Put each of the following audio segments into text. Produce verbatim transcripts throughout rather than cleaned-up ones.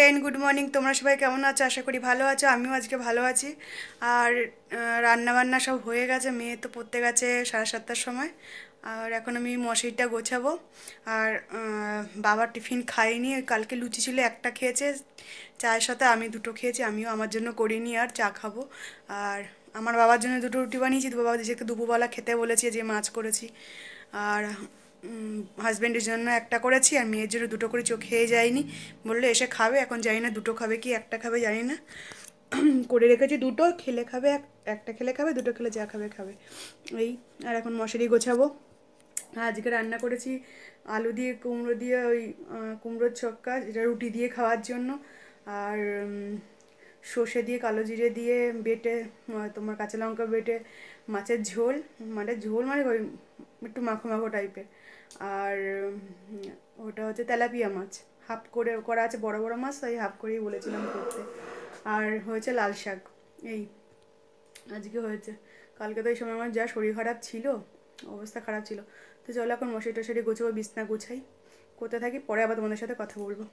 And good morning. তোমরা সবাই কেমন আছো? আশা করি ভালো আছো। আমিও আজকে ভালো আছি। আর রান্না বান্না সব হয়ে গেছে। মেয়ে তো পড়তে গেছে সাড়ে সাতটার সময়। আর এখন আমি মশারিটা গোছাবো। আর বাবা টিফিন খাইনি, কালকে লুচি ছিল একটা খেয়েছে চায়ের সাথে, আমি দুটো খেয়েছি। আমিও আমার জন্য করিনি, আর চা খাবো। আর আমার বাবার জন্য দুটো রুটি বানিয়েছি, বাবা যেহেতু দুপুরবেলা খেতে বলেছি, যে মাছ করেছি। আর হাজব্যান্ডের জন্য একটা করেছি, আর মেয়ের জন্য দুটো করে, চোখ খেয়ে যায়নি, বললো এসে খাবে। এখন জানি না দুটো খাবে কি একটা খাবে, জানি না। করে রেখেছি দুটো, খেলে খাবে, এক একটা খেলে খাবে, দুটো খেলে যা খাবে খাবে এই। আর এখন মশারি গোছাবো। আজকে রান্না করেছি আলু দিয়ে কুমড়ো দিয়ে, ওই কুমড়োর ছক্কা, যেটা রুটি দিয়ে খাওয়ার জন্য। আর সর্ষে দিয়ে কালো জিরে দিয়ে বেটে, তোমার কাঁচা লঙ্কা বেটে মাছের ঝোল, মানে ঝোল মানে ওই একটু মাখো মাখো টাইপের। আর ওটা হচ্ছে তেলাপিয়া মাছ, হাফ করে করা আছে, বড় বড় মাছ, তাই হাফ করেই বলেছিলাম করতে। আর হয়েছে লাল শাক, এই আজকে হয়েছে। কালকে তো এই সময় আমার যা শরীর খারাপ ছিল, অবস্থা খারাপ ছিল। তো চলো এখন মশারি টশারি গোছাবো, বিছনা গুছাই, করতে থাকি, পরে আবার তোমাদের সাথে কথা বলবো।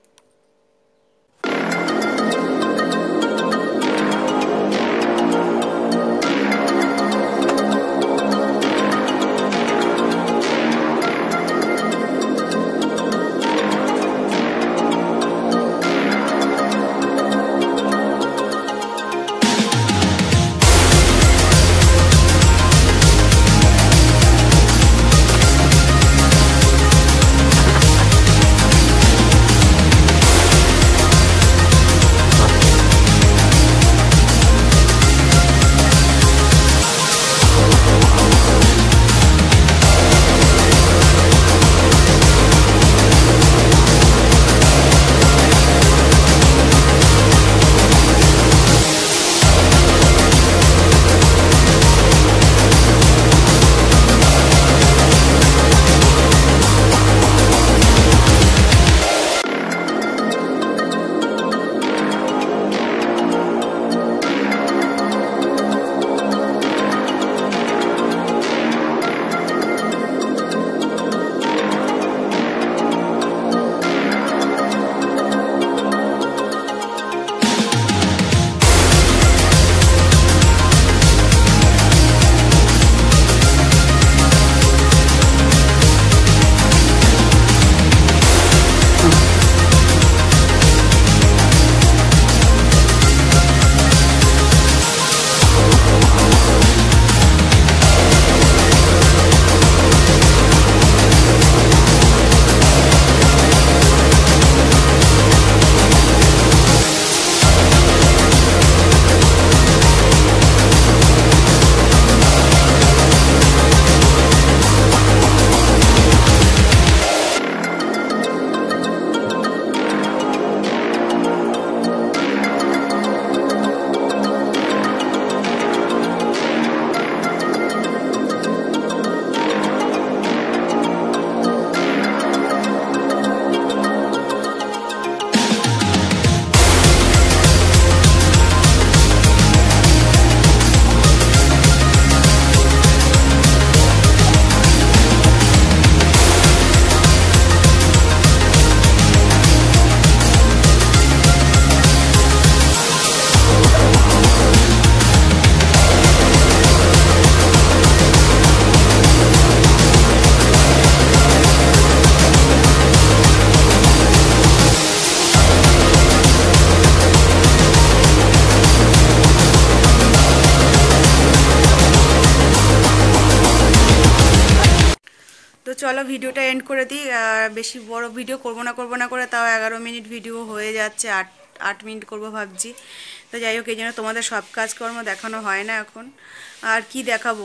তো চলো ভিডিওটা এন্ড করে দিই। বেশি বড় ভিডিও করবো না করবো না করে তাও এগারো মিনিট ভিডিও হয়ে যাচ্ছে, আট আট মিনিট করবো ভাবছি। তো যাই হোক, এই জন্য তোমাদের সব কাজকর্ম দেখানো হয় না এখন। আর কি দেখাবো,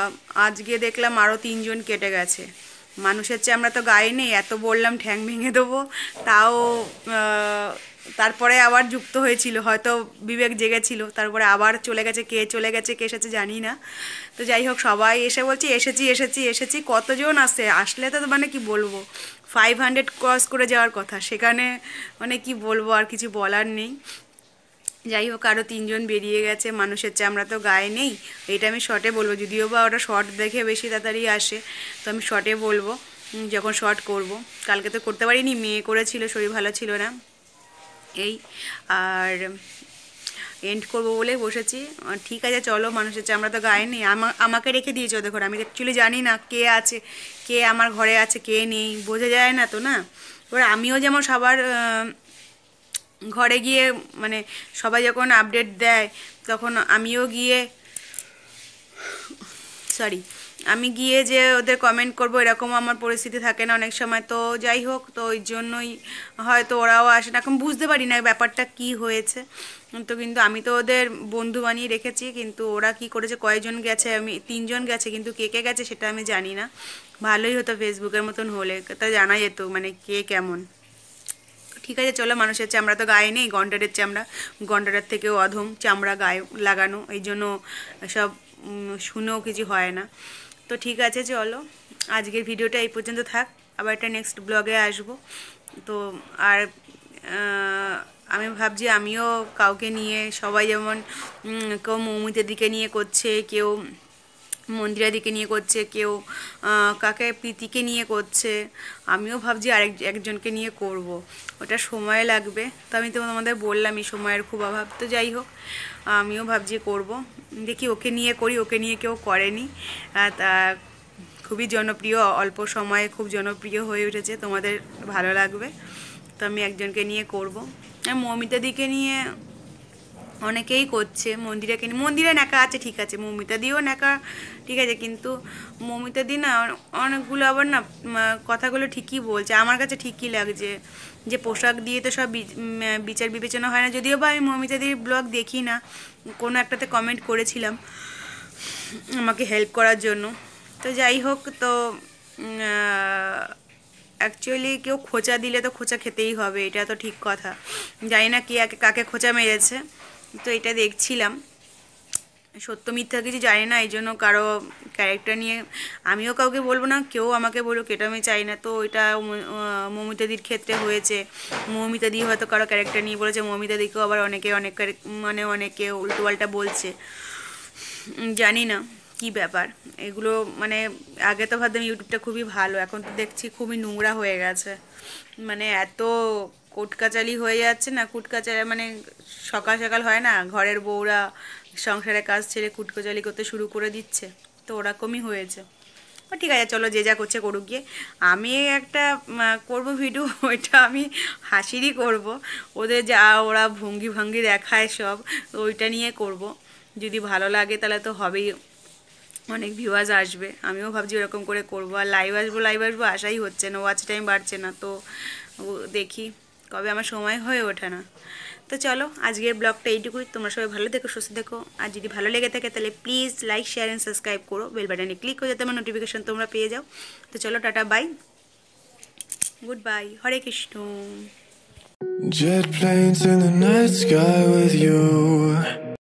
আজকে দেখলাম আরও তিনজন কেটে গেছে। মানুষের চেয়ে আমরা তো গায়ে নেই, এত বললাম ঠ্যাং ভেঙে দেবো, তাও তারপরে আবার যুক্ত হয়েছিল, হয়তো বিবেক জেগেছিল, তারপরে আবার চলে গেছে। কে চলে গেছে কে এসেছে জানি না। তো যাই হোক, সবাই এসে বলছি এসেছি এসেছি এসেছি। কতজন আসে, আসলে তো মানে কি বলবো, ফাইভ হান্ড্রেড ক্রস করে যাওয়ার কথা, সেখানে মানে কি বলবো, আর কিছু বলার নেই। যাই হোক, আরও তিনজন বেরিয়ে গেছে। মানুষের চেয়ে আমরা তো গায়ে নেই, এটা আমি শর্টে বলবো, যদিও বা ওটা শর্ট দেখে বেশি তাড়াতাড়ি আসে, তো আমি শর্টে বলবো যখন শর্ট করব। কালকে তো করতে পারিনি, মেয়ে করেছিল, শরীর ভালো ছিল না, এই আর এন্ড করবো বলে বসেছি। ঠিক আছে চলো, মানুষের চামড়া তো গায়ে নেই, আমাকে রেখে দিয়েছো দেখো। আমি অ্যাকচুয়ালি জানি না কে আছে, কে আমার ঘরে আছে, কে নেই, বোঝা যায় না তো না। এবার আমিও যেমন সবার ঘরে গিয়ে মানে সবাই যখন আপডেট দেয় তখন আমিও গিয়ে সরি আমি গিয়ে যে ওদের কমেন্ট করব এরকম আমার পরিস্থিতি থাকে না অনেক সময়। তো যাই হোক, তো ওই জন্যই হয়তো ওরাও আসে না, এখন বুঝতে পারি না ব্যাপারটা কি হয়েছে। তো কিন্তু আমি তো ওদের বন্ধু বানিয়ে রেখেছি, কিন্তু ওরা কি করেছে, কয়েকজন গেছে, আমি তিনজন গেছে, কিন্তু কে কে গেছে সেটা আমি জানি না। ভালোই হতো ফেসবুকের মতন হলে, তা জানা যেত মানে কে কেমন। ঠিক আছে চলো, মানুষের চামড়া তো গায়ে নেই, গন্ডারের চামড়া, গন্ডারের থেকেও অধম চামড়া গায়ে লাগানো, এই জন্য সব শুনেও কিছু হয় না। তো ঠিক আছে চলো, আজকের ভিডিওটা এই পর্যন্ত থাক, আবার একটা নেক্সট ব্লগে আসবো। তো আর আমি ভাবছি আমিও কাউকে নিয়ে, সবাই যেমন কেউ মৌমিতার দিকে নিয়ে করছে, কেউ মন্দিরার দিকে নিয়ে করছে, কেউ কাকে প্রীতিকে নিয়ে করছে, আমিও ভাবছি আরেক একজনকে নিয়ে করব। ওটা সময় লাগবে, তো আমি তো তোমাদের বললামই সময়ের খুব অভাব। তো যাই হোক, আমিও ভাবছি করব, দেখি ওকে নিয়ে করি, ওকে নিয়ে কেউ করেনি। তা খুবই জনপ্রিয়, অল্প সময়ে খুব জনপ্রিয় হয়ে উঠেছে, তোমাদের ভালো লাগবে। তো আমি একজনকে নিয়ে করব। মৌমিতার দিকে নিয়ে অনেকেই করছে, মন্দিরাকে নিয়ে, মন্দিরে ন্যাকা আছে ঠিক আছে, মৌমিতা দিয়েও ন্যাকা ঠিক আছে, কিন্তু মৌমিতা দি না অনেকগুলো আবার না কথাগুলো ঠিকই বলছে, আমার কাছে ঠিকই লাগছে, যে পোশাক দিয়ে তো সব বিচার বিবেচনা হয় না। যদিও বা আমি মৌমিতা দির ব্লগ দেখি না, কোনো একটাতে কমেন্ট করেছিলাম আমাকে হেল্প করার জন্য। তো যাই হোক, তো অ্যাকচুয়ালি কেউ খোঁচা দিলে তো খোঁচা খেতেই হবে, এটা তো ঠিক কথা। জানি না কে কাকে খোঁচা মেরেছে, তো এটা দেখছিলাম, সত্য মিথ্যা কিছু জানি না, এই জন্য কারো ক্যারেক্টার নিয়ে আমিও কাউকে বলবো না, কেউ আমাকে বলুক, এটা আমি চাই না। তো এটা মৌমিতাদির ক্ষেত্রে হয়েছে, মৌমিতাদি হয়তো কারো ক্যারেক্টার নিয়ে বলেছে, মৌমিতাদিকেও আবার অনেকে অনেক মানে অনেকে উল্টোপাল্টা বলছে, জানি না কি ব্যাপার এগুলো। মানে আগে তো ভাবতাম ইউটিউবটা খুবই ভালো, এখন তো দেখছি খুবই নোংরা হয়ে গেছে, মানে এত কোটকাচালি হয়ে যাচ্ছে না, কুটকাচালি মানে সকাল সকাল হয় না, ঘরের বউরা সংসারের কাজ ছেড়ে কুটকাচালি করতে শুরু করে দিচ্ছে, তো ওরকমই হয়েছে। ঠিক আছে চলো, যে যা করছে করুক গিয়ে, আমি একটা করব ভিডিও, ওইটা আমি হাসিরই করব, ওদের যা ওরা ভঙ্গি ভঙ্গি দেখায় সব, ওইটা নিয়ে করব। যদি ভালো লাগে তাহলে তো হবেই, অনেক ভিউয়ার্স আসবে, আমিও ভাবছি ওরকম করে করবো। আর লাইভ আসবো লাইভ আসবো আশাই হচ্ছে না, ওয়াচ টাইম বাড়ছে না, তো দেখি কবে আমার সময় হয়ে ওঠে না। তো চলো আজকের ব্লগটা এইটুকুই, তোমরা সবাই ভালো থেকো, সুস্থ থেকো, আর যদি ভালো লেগে থাকে তাহলে please like share and subscribe করো, বেল বাটনে ক্লিক করে যাতে আমার নোটিফিকেশন তোমরা পেয়ে যাও। তো চলো tata bye, good bye, Hare Krishna. Jet planes in the night sky with you.